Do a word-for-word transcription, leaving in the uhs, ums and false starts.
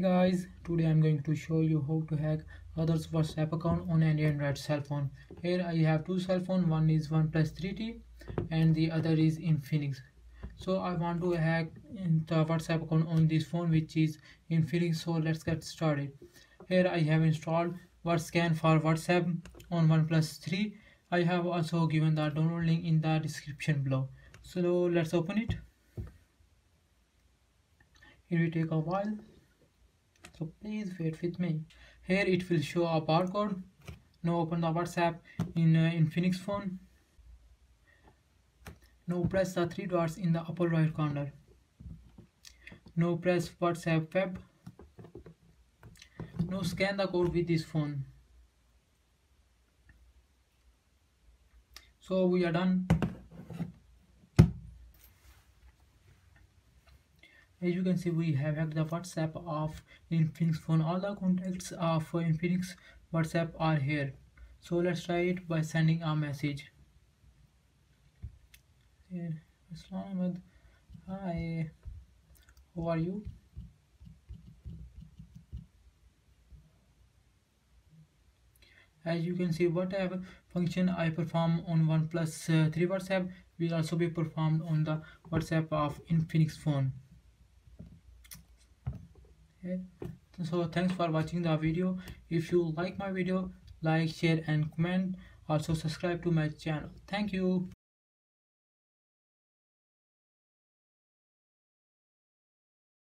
Guys, today I'm going to show you how to hack others WhatsApp account on an Android cell phone. Here I have two cell phone, one is OnePlus three T and the other is Infinix. So I want to hack the WhatsApp account on this phone which is Infinix. So let's get started. Here I have installed WhatsApp for WhatsApp on OnePlus three. I have also given the download link in the description below. So let's open it. It will take a while, so please wait with me. Here it will show a barcode. Now open the WhatsApp in uh, Infinix phone. Now press the three dots in the upper right corner. Now press WhatsApp web. Now scan the code with this phone. So we are done. As you can see, we have hacked the WhatsApp of Infinix phone. All the contacts of Infinix WhatsApp are here. So let's try it by sending a message. Here, Islam, hi, how are you? As you can see, whatever function I perform on OnePlus uh, three WhatsApp will also be performed on the WhatsApp of Infinix phone. Okay. So thanks for watching the video. If you like my video, like, share and comment. Also subscribe to my channel. Thank you.